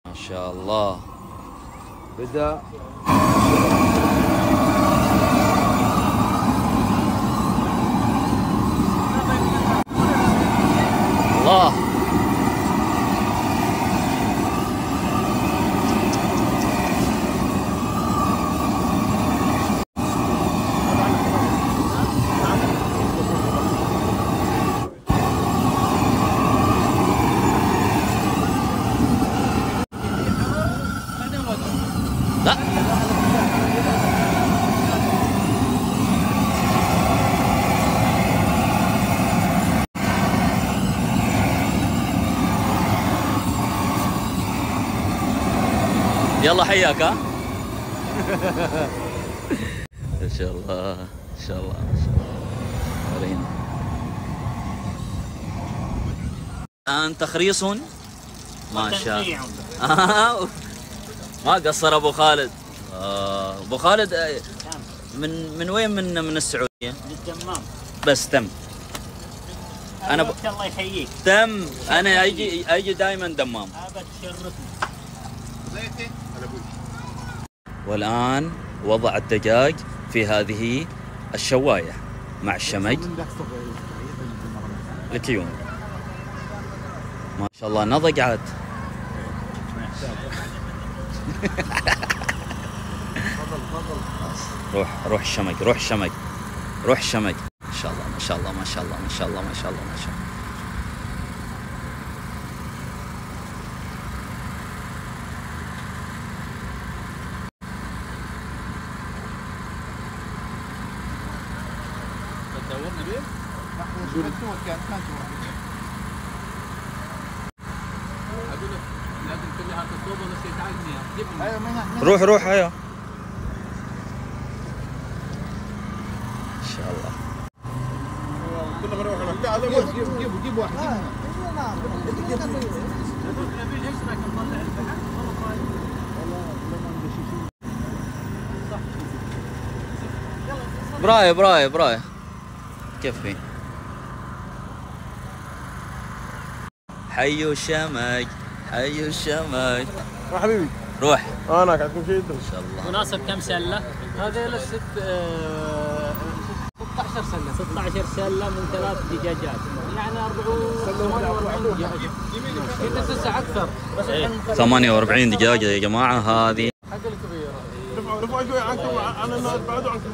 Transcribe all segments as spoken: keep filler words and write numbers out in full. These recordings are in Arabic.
ما شاء الله. بدأ الله. لا يلا حياك. ها ان شاء الله ان شاء الله ان شاء الله. ورينا الان تخريص ما شاء الله. ما قصر ابو خالد. آه. ابو خالد من من وين؟ من من السعوديه؟ من الدمام. بس تم. انا ب... الله يحييك. تم. انا اجي اجي دائما دمام. ابد تشرفني. والان وضع الدجاج في هذه الشوايه مع الشمج الكيوم. ما شاء الله نضج عاد. روح روح الشمج روح الشمج روح الشمج. ما شاء الله ما شاء الله ما شاء الله ما شاء الله ما شاء الله ما شاء الله. تدورنا بيه؟ لازم كلها تصوب ولا شيء. تعال ايوه روح روح ايوه. ان شاء الله. كنا بنروح هناك. تعال جيب جيب جيب واحد. براي براي براي كفي. حيوا الشمج حيوا الشمج. روح حبيبي روح. انا قاعد تمشي ان شاء الله. مناسب كم سله؟ هذه ست ستة عشر سله. ستة عشر سله من ثلاث دجاجات، يعني أربعين كنت تسع اكثر بس الحين ثمانية وأربعين دجاجه يا جماعه. هذه حق الكبيره. رفعوا رفعوا شوي عنكم عن الناس، بعدوا عنكم.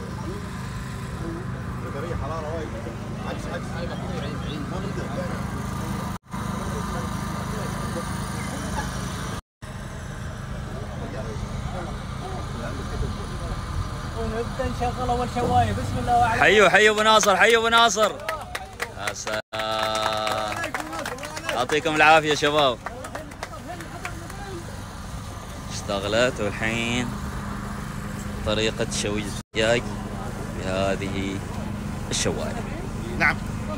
درجه حراره وايد عكس عكس هاي ما نقدر. ونبدا نشغل اول شوايه. بسم الله وعلى حيوا حيوا ابو ناصر حيوا ابو ناصر. يا سلام يعطيكم العافيه شباب. اشتغلت والحين طريقه شوي الدجاج بهذه الشوايه. نعم.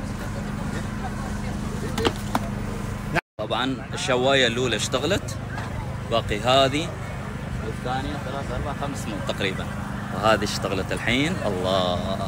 طبعا الشوايه الاولى اشتغلت، باقي هذه والثانيه ثلاث اربع خمس تقريبا، وهذه اشتغلت الحين. الله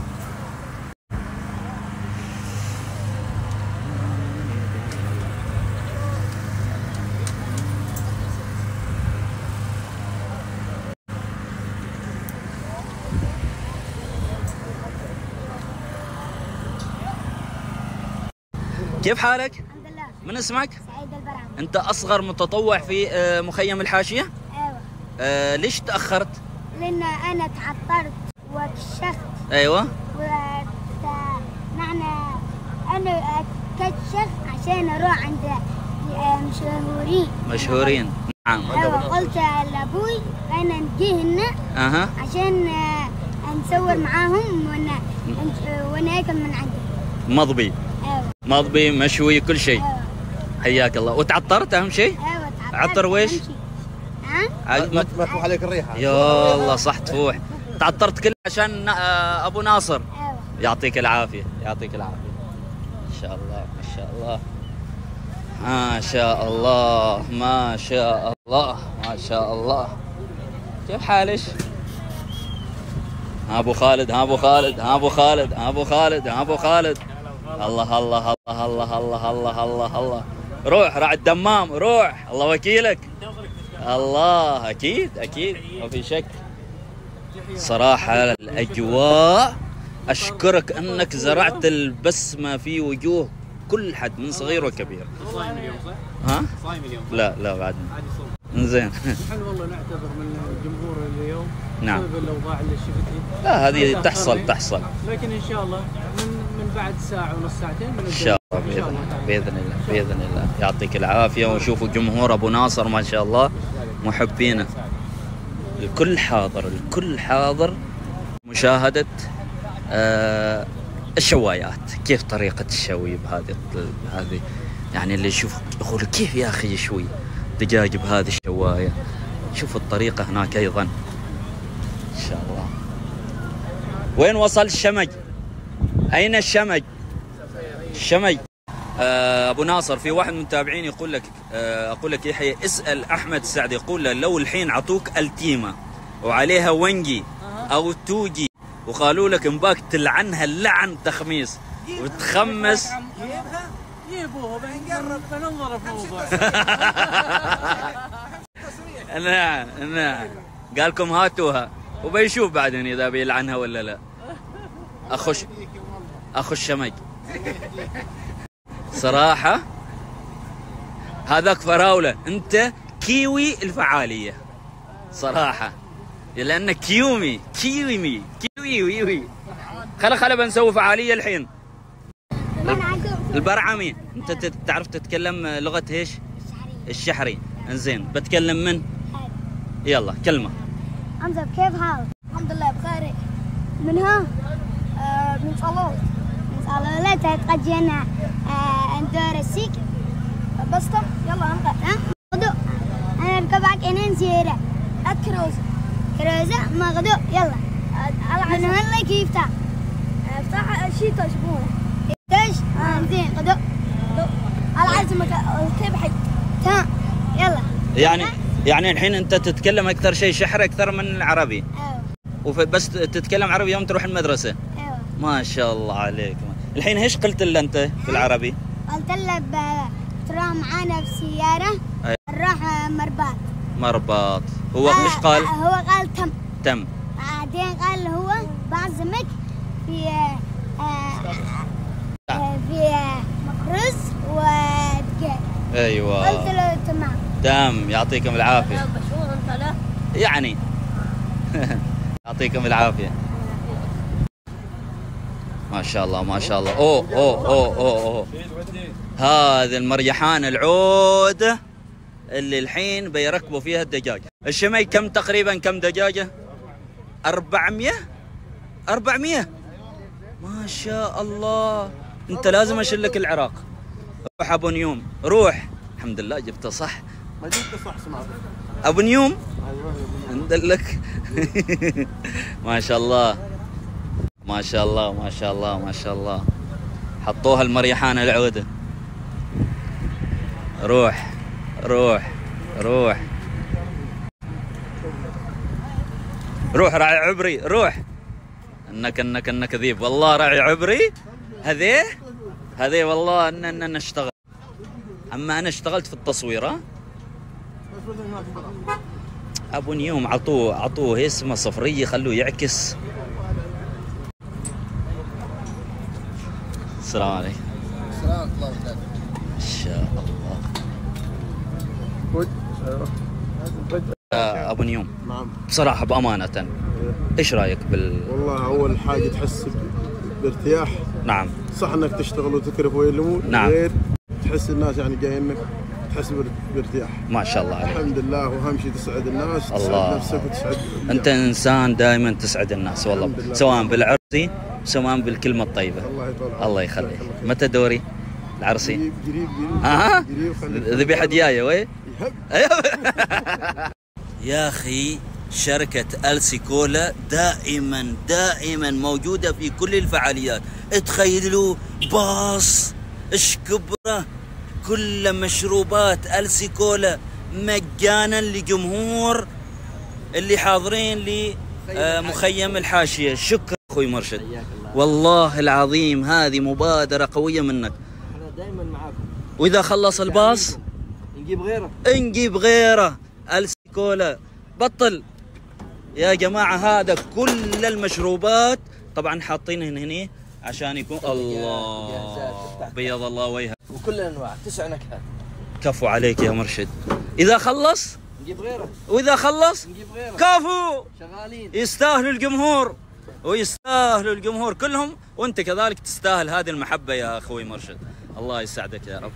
كيف حالك؟ الحمد لله. من اسمك؟ سعيد البرعم. انت اصغر متطوع في آه، مخيم الحاشيه؟ ايوه. آه، ليش تاخرت؟ لان انا تعطرت وكشخت. ايوه. ومعنى انا كشخت عشان اروح عند مشهورين. مشهورين نعم. ايوه. قلت لابوي انا نجي هنا اها عشان نصور معاهم ون وناكل من عندهم. مضبي. ايوه. مضبي مشوي كل شيء. ايوه. حياك الله. وتعطرت اهم شيء؟ ايوه تعطرت. عطر ويش؟ ها؟ ما تفوح عليك الريحه. يا الله صح تفوح. تعطرت كله عشان آه، ابو ناصر. ايوه. يعطيك العافيه يعطيك العافيه. ما شاء الله ما شاء الله ما شاء الله ما شاء الله ما شاء الله. كيف حالك؟ ها ابو خالد ها ابو خالد ها ابو خالد ها ابو خالد ها ابو خالد. الله الله الله الله الله الله الله الله. روح راعي الدمام روح. الله وكيلك. الله اكيد اكيد ما في شك. صراحه الاجواء، اشكرك انك زرعت البسمه في وجوه كل حد من صغير وكبير. صايم اليوم صح؟ ها؟ صايم اليوم. لا لا بعدنا. عادي صوم. زين. نحن والله نعتذر من الجمهور اليوم نعم. بسبب الاوضاع اللي شفتها. لا هذه تحصل تحصل. لكن ان شاء الله من من بعد ساعه ونص ساعتين ان شاء الله باذن الله باذن الله باذن الله. يعطيك العافيه. وشوفوا جمهور ابو ناصر ما شاء الله محبينه. الكل حاضر الكل حاضر مشاهده آه الشوايات. كيف طريقه الشوي بهذه هذه يعني اللي يشوف يقول كيف يا اخي يشوي دجاج بهذه الشوايه. شوفوا الطريقه هناك ايضا ان شاء الله. وين وصل الشمج؟ اين الشمج؟ الشمج. آه ابو ناصر في واحد من المتابعين يقول لك آه اقول لك يحيى اسال احمد السعد يقول له لو الحين عطوك التيمه وعليها ونجي او توجي وقالوا لك مباك تلعنها اللعن تخميس وتخمس جيبوها بنقرب بننظر في الموضوع. نعم نعم قال لكم هاتوها وبيشوف بعدين اذا بيلعنها ولا لا. اخش اخو الشمج صراحه هذاك فراوله انت كيوي الفعاليه صراحه لانك كيومي كيومي كيوي ويوي. خلا خلا بنسوي فعاليه الحين. البرعمي انت تعرف تتكلم لغه ايش؟ الشحري. انزين بتكلم من؟ يلا كلمه. حمزه كيف حالك؟ الحمد لله بخير. من ها؟ آه من صالون. من صالون لا تقجينا آه اندور السيك. بسطة يلا انقل ها؟ غدو. انا اركبك انا نسيره. الكروزه. كروزه ما غدو يلا. من هلا كيف تا؟ افتح شيء تشبونه. ايش؟ زين غدو. على عزمك كيف حق؟ تمام يلا. يعني يعني الحين انت تتكلم اكثر شيء شحر اكثر من العربي. ايوه. وبس تتكلم عربي يوم تروح المدرسه. ايوه. ما شاء الله عليك. الحين ايش قلت له انت في العربي؟ قلت له ترى معانا بسياره نروح مرباط. مرباط. هو ايش آه قال؟ هو قال تم. تم. بعدين قال هو بعزمك في آه آه في مقرز ودقيق. ايوه. قلت له تمام. تمام يعطيكم العافيه. مشهور انت له؟ يعني يعطيكم العافيه. ما شاء الله ما شاء الله. اوه اوه اوه اوه, أوه. هذه المريحان العوده اللي الحين بيركبوا فيها الدجاج. الشمي كم تقريبا كم دجاجه؟ أربعمية أربعمية ما شاء الله. انت لازم اشلك العراق. روح ابو نيوم روح. الحمد لله جبته صح. ما جبته صح سمعت. ابو نيوم ايوه ندلك. ما شاء الله ما شاء الله ما شاء الله ما شاء الله. حطوها المريحان العوده. روح روح روح روح راعي عبري روح. انك انك انك ذيب والله راعي عبري. هذي هذي والله ان ان نشتغل. اما انا اشتغلت في التصوير. ها ابو نيوم عطوه عطوه اسمه صفريه خلوه يعكس. السلام عليكم. السلام ورحمه الله وبركاته. ان شاء الله. ابو نيوم نعم بصراحه بامانه ايش رايك بال والله اول حاجه تحس بارتياح. نعم صح انك تشتغل وتكرف ويلمون. نعم. غير تحس الناس يعني جايينك تحس بارتياح. ما شاء الله عليك. الحمد لله. واهم شيء تسعد الناس. الله. تسعد نفسك وتسعد انت انسان دائما تسعد الناس والله سواء بالعرسي سواء بالكلمه الطيبه. الله يطول. الله يخليك. متى دوري العرسي؟ قريب قريب قريب. اها قريب خليك. ذبيحه ديايه وي. يهب. يا اخي شركة ألسي كولا دائما دائما موجودة في كل الفعاليات. تخيلوا باص اشكبره كل مشروبات ألسي كولا مجانا لجمهور اللي حاضرين لمخيم الحاشية. شكرا اخوي مرشد والله العظيم هذه مبادرة قوية منك. احنا دائما معاكم. واذا خلص الباص نجيب غيره. نجيب غيره. ألسي كولا بطل يا جماعة. هذا كل المشروبات طبعا حاطينهن هنا عشان يكون الله بيض الله وجهك. وكل الانواع تسع نكهات. كفو عليك يا مرشد. اذا خلص نجيب غيره، واذا خلص نجيب غيره. كفو. شغالين. يستاهلوا الجمهور ويستاهلوا الجمهور كلهم، وانت كذلك تستاهل هذه المحبة يا اخوي مرشد. الله يسعدك يا رب.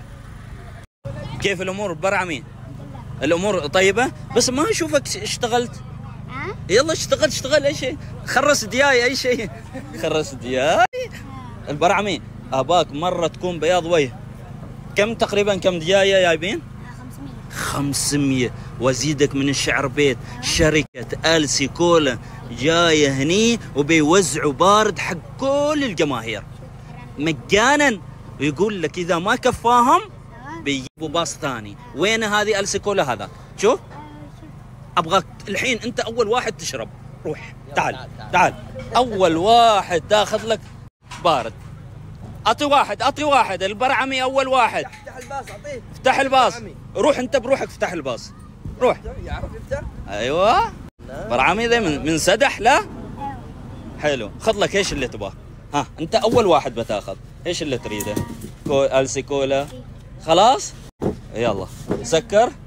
كيف الامور برعمي؟ الامور طيبة، بس ما اشوفك اشتغلت. ها؟ يلا اشتغل اشتغل اي شيء، خرس دياي اي شيء، خرس دياي. البرعمي اباك مرة تكون بياض وجه. كم تقريبا كم دياية جايبين؟ خمسمية. خمسمية. وازيدك من الشعر بيت شركة ألسي كولا جاية هني وبيوزعوا بارد حق كل الجماهير مجانا، ويقول لك إذا ما كفاهم بيجيبوا باص ثاني. وين هذه ألسي كولا؟ هذا شوف أبغاك الحين أنت أول واحد تشرب. روح تعال تعال أول واحد تاخذ لك بارد. أعطي واحد أعطي واحد البرعمي أول واحد. افتح الباص اعطيه. افتح الباص. روح انت بروحك افتح الباص. روح. يعرف يفتح؟ ايوه. برعمي ذا من, من سدح لا؟ حلو. خذ لك ايش اللي تبغاه. ها انت اول واحد بتاخذ. ايش اللي تريده؟ كو... ألسي كولا. خلاص؟ يلا سكر.